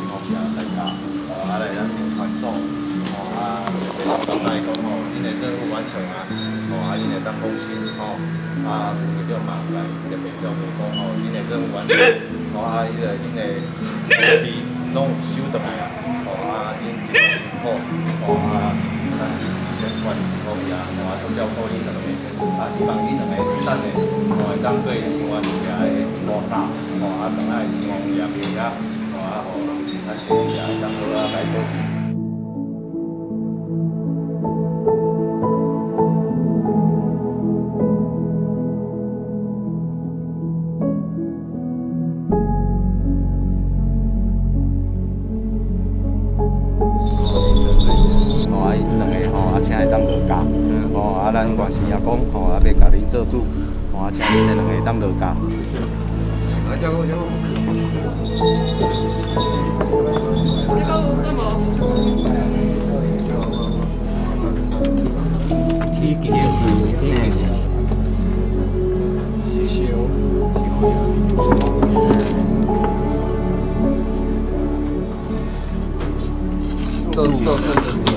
方便大家，来咱先传送，别老交代讲恁的任务完成啊，恁会当放心，有着嘛来特别照顾讲恁的任务完成，恁的货币拢有收倒来啊，恁一路辛苦，咱先关心方面足照顾恁两个，希望恁两个等下会当对生活业的扩大，等下生活业面啊，咱生活业当好来做。请会当落架，咱原时也讲，要甲恁做主，请恁两个当落架。做。